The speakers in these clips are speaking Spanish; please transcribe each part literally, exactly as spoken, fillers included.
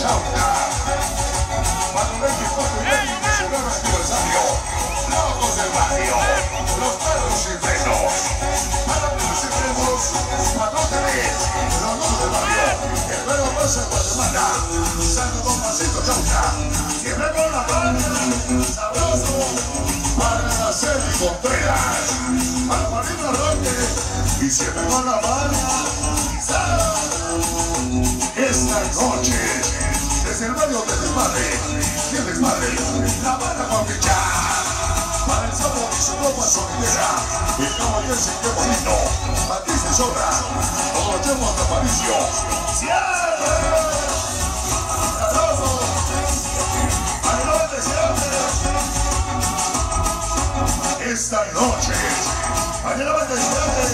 chauca. Cuando ven que Paco y Betty celebran aniversario, locos del barrio, los perros sin frenos. Para perros sin frenos, para no tener, los locos del barrio. El perro pasa en Guatemala, Santo Don Pasito Chauca. Siempre con la mano, sabroso, para hacer y Contreras. Para Marino Roque, y siempre con la mano, esta noche, desde el barrio de Desmadre, y el Desmadre, la banda Guapichá. Para el sábado y su ropa sonidera, el caballero qué bonito, Patricia Sobra, todos los llevos de Aparicio. ¡Siempre! ¡Sabroso! ¡Adelante, siempre! Esta noche, adelante, siempre.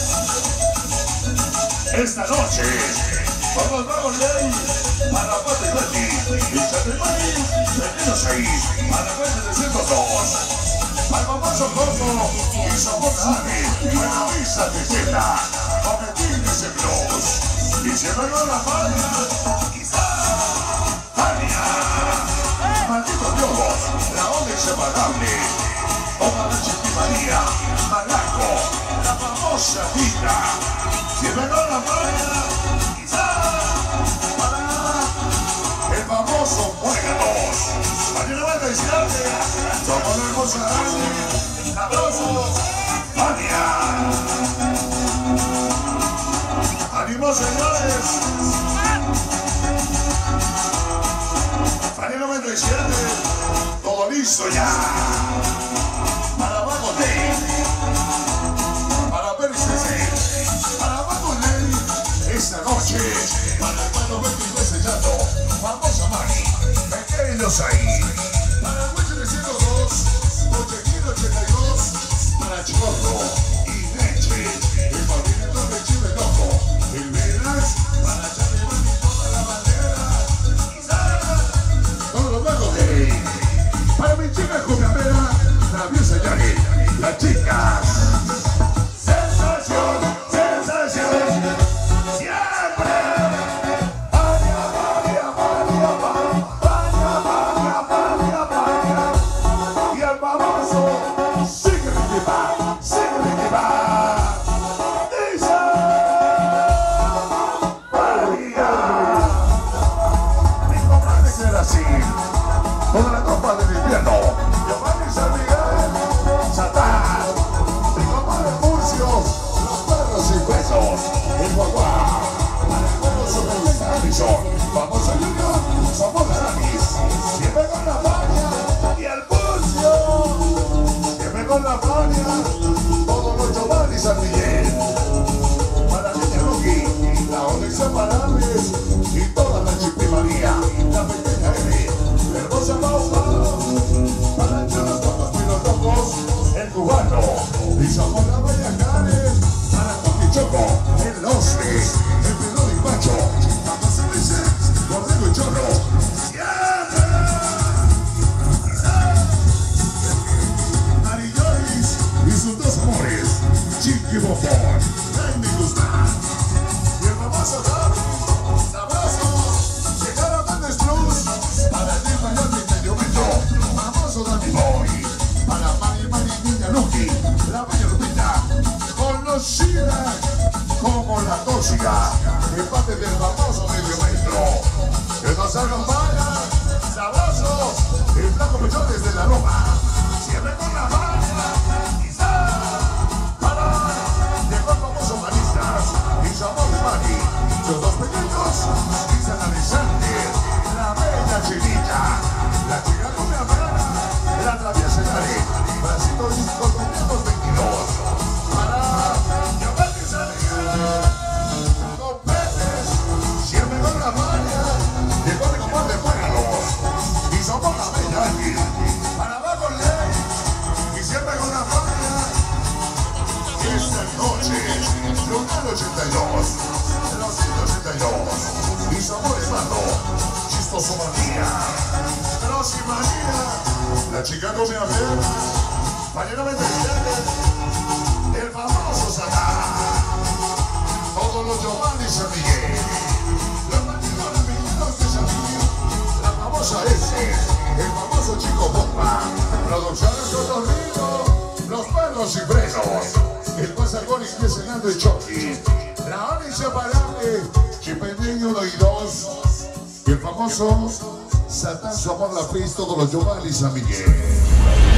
Esta noche, vamos, vamos, Ley, para Paco y Betty, y Chatemani, venidos ahí, a la cuenta de ciento dos, al famoso Coco, y Soportani, para Luisa Tejeda, Cometines en Blues, y siempre con la Fania, quizá, Fania, Malditos Dios, la onda inseparable, Oma la Chiquimaría, Malaco, la famosa Tita, siempre con la Fania, el famoso Muéganos. Mañana va a decirte, somos la hermosa Dani, sabroso, Fania. ¡Ánimo, señores! Fania noventa y siete, todo listo ya. Para Bago Day, para Pericese, para Bago Day, esta noche, para el hermano Betty sellando, famosa Mari, pequeños ahí. Para el Hueche de ciento dos, Botequín ochenta y dos, para Chicoto y Leche, el movimiento de Chile Loco, el Veras, para Chalemán y toda la bandera, quizá, todos los Bagos Day. Para mi chica Juliamera, Traviosa Yari, las chicas. Sensación, sensación, siempre. Toda la tropa del invierno, Giovanni San Miguel, Satán, mi compadre Murcio, los perros y huesos, el guaguá, para el pueblo sobre el Harrison, famoso Junior, somos las Anis, siempre con la Fania y el Murcio, siempre con la Fania, todos los Giovanni San Miguel, para Niña Luqui, la onda inseparables y toda la Chipimaría, la pequeña Emi. Hermosa Pausa, para echar los tocos y los locos, el cubano, y somos la bella Karen, para Toki Choco, el Osri, el Pedro y Macho, Papá Service, Rodrigo y Chorro, ¡siempre! Ari Joyce y sus dos amores, Chiqui Bofón, Jaime Guzmán, y el famoso Gaby, sabrosos, llegaron a Destruz, para el mayor de medio metro, famoso Danny Boy, para Mari Mari Niña Luqui, la bella Lupita, conocida como la tóxica, de parte del famoso medio metro, que nos acompaña, sabrosos, el flaco pechón desde la loma, siempre con la banda, quizá, para, llegó el famoso Maristas, y su amor de Mari, los dos pequeños, Cristian Alexander, la bella Chinita, la chica con la mano, la traviesa Yari, Bracito cinco doscientos veintidós, para Giovanni San Miguel, con Pérez, siempre con la Fania, llegó de compadre Muéganos, y somos la bella Angie, para Bago Ley, y siempre con la Fania, esta noche, Lunar ochenta y dos, los ciento ochenta y dos, mis amores mando, Chistoso Manía, Rosy María, la chica come a ver, mañana me entiende, el famoso Satán, todos los Giovanni San Miguel, los bandidos de San Miguel. famoso Chico Bomba. Producciones Cotorrino, los palos y frenos. El pasagón y Nando y Chucky. La hora inseparable, Chipeñeño uno y dos. Y el famoso Satán, su amor, la fe, todos los Giovanni San Miguel.